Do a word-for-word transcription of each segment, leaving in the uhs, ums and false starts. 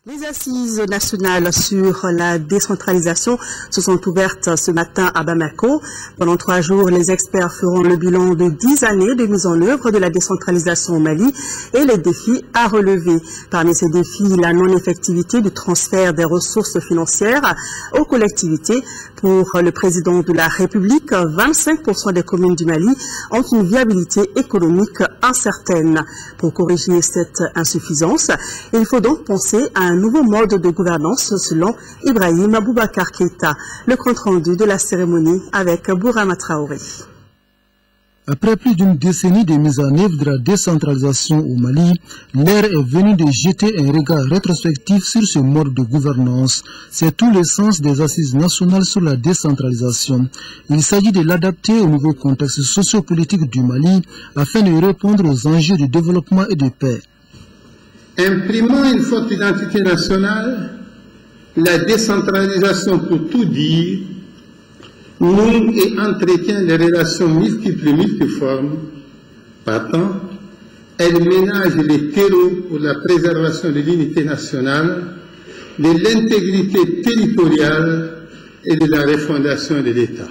Les assises nationales sur la décentralisation se sont ouvertes ce matin à Bamako. Pendant trois jours, les experts feront le bilan de dix années de mise en œuvre de la décentralisation au Mali et les défis à relever. Parmi ces défis, la non-effectivité du transfert des ressources financières aux collectivités. Pour le président de la République, vingt-cinq pour cent des communes du Mali ont une viabilité économique incertaine. Pour corriger cette insuffisance, il faut donc penser à un nouveau mode de gouvernance selon Ibrahim Boubacar Keïta. Le compte rendu de la cérémonie avec Bourama Traoré. Après plus d'une décennie de mise en œuvre de la décentralisation au Mali, l'heure est venue de jeter un regard rétrospectif sur ce mode de gouvernance. C'est tout le sens des assises nationales sur la décentralisation. Il s'agit de l'adapter au nouveau contexte sociopolitique du Mali afin de répondre aux enjeux de développement et de paix. Imprimant une forte identité nationale, la décentralisation pour tout dire, noue et entretient des relations multiples et multiformes. Partant, elle ménage les terreaux pour la préservation de l'unité nationale, de l'intégrité territoriale et de la refondation de l'État.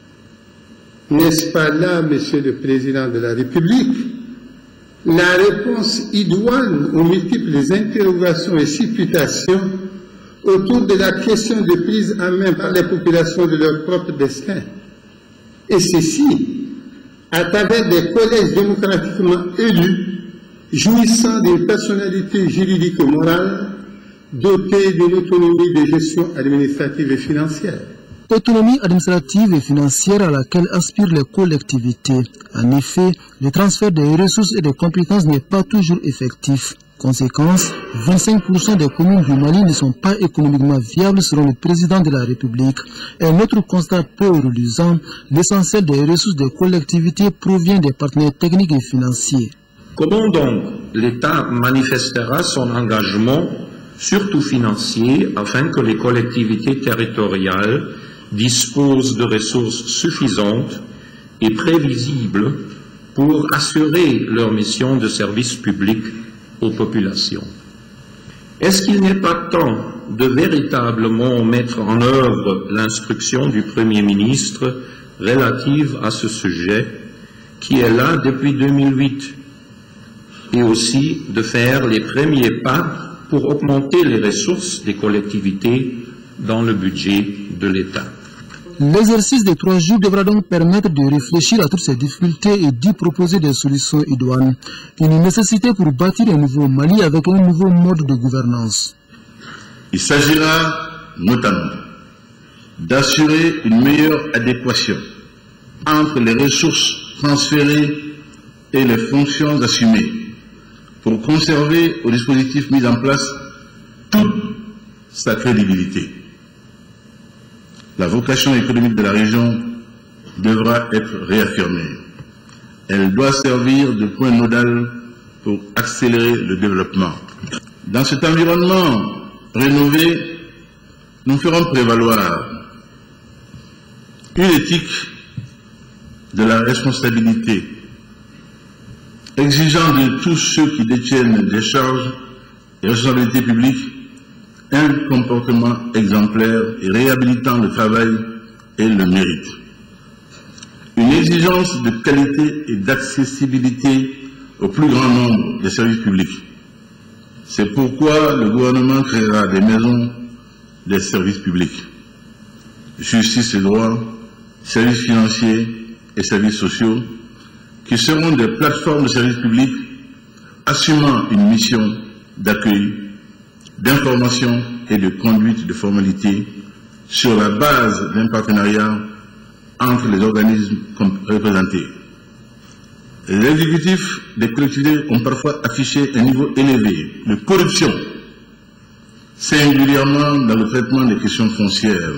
N'est-ce pas là, Monsieur le Président de la République, la réponse idoine aux multiples interrogations et supputations autour de la question de prise en main par les populations de leur propre destin. Et ceci, à travers des collèges démocratiquement élus, jouissant d'une personnalité juridique et morale, dotés d'une autonomie de gestion administrative et financière. Autonomie administrative et financière à laquelle aspirent les collectivités. En effet, le transfert des ressources et des compétences n'est pas toujours effectif. Conséquence, vingt-cinq pour cent des communes du Mali ne sont pas économiquement viables selon le président de la République. Un autre constat peu reluisant, l'essentiel des ressources des collectivités provient des partenaires techniques et financiers. Comment donc l'État manifestera son engagement, surtout financier, afin que les collectivités territoriales disposent de ressources suffisantes et prévisibles pour assurer leur mission de service public aux populations? Est-ce qu'il n'est pas temps de véritablement mettre en œuvre l'instruction du Premier ministre relative à ce sujet, qui est là depuis deux mille huit, et aussi de faire les premiers pas pour augmenter les ressources des collectivités dans le budget de l'État? L'exercice des trois jours devra donc permettre de réfléchir à toutes ces difficultés et d'y proposer des solutions idoines. Une nécessité pour bâtir un nouveau Mali avec un nouveau mode de gouvernance. Il s'agira notamment d'assurer une meilleure adéquation entre les ressources transférées et les fonctions assumées pour conserver au dispositif mis en place toute sa crédibilité. La vocation économique de la région devra être réaffirmée. Elle doit servir de point nodal pour accélérer le développement. Dans cet environnement rénové, nous ferons prévaloir une éthique de la responsabilité, exigeant de tous ceux qui détiennent des charges et responsabilités publiques un comportement exemplaire et réhabilitant le travail et le mérite. Une exigence de qualité et d'accessibilité au plus grand nombre des services publics. C'est pourquoi le gouvernement créera des maisons des services publics. Justice et droit, services financiers et services sociaux, qui seront des plateformes de services publics assumant une mission d'accueil, d'information et de conduite de formalités sur la base d'un partenariat entre les organismes représentés. Les exécutifs des collectivités ont parfois affiché un niveau élevé de corruption, singulièrement dans le traitement des questions foncières.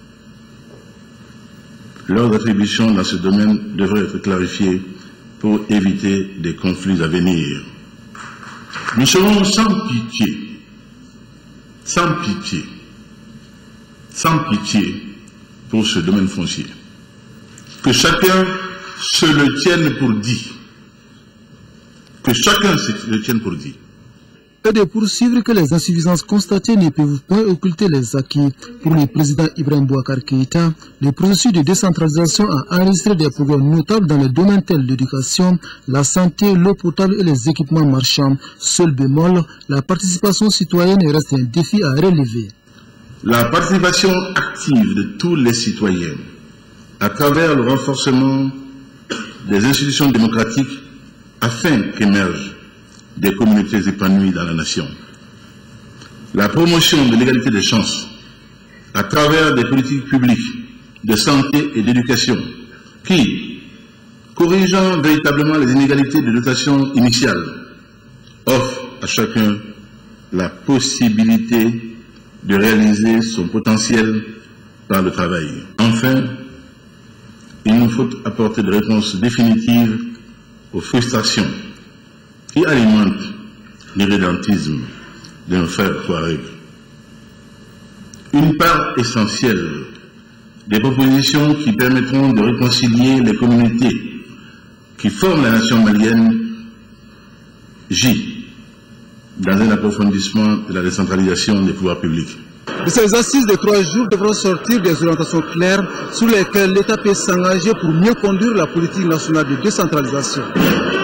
Leurs attributions dans ce domaine devraient être clarifiées pour éviter des conflits à venir. Nous serons sans pitié sans pitié, sans pitié pour ce domaine foncier. Que chacun se le tienne pour dit. Que chacun se le tienne pour dit. et de poursuivre que les insuffisances constatées ne peuvent pas occulter les acquis. Pour le président Ibrahim Boubacar Keïta, le processus de décentralisation a enregistré des progrès notables dans les domaines tels l'éducation, la santé, l'eau potable et les équipements marchands. Seul bémol, la participation citoyenne reste un défi à relever. La participation active de tous les citoyens à travers le renforcement des institutions démocratiques afin qu'émergent des communautés épanouies dans la nation. La promotion de l'égalité des chances à travers des politiques publiques de santé et d'éducation qui, corrigeant véritablement les inégalités de dotation initiale, offrent à chacun la possibilité de réaliser son potentiel par le travail. Enfin, il nous faut apporter des réponses définitives aux frustrations qui alimentent l'irrédentisme de nos frères Touaregs. Une part essentielle des propositions qui permettront de réconcilier les communautés qui forment la nation malienne gît dans un approfondissement de la décentralisation des pouvoirs publics. De ces assises de trois jours devront sortir des orientations claires sur lesquelles l'État peut s'engager pour mieux conduire la politique nationale de décentralisation.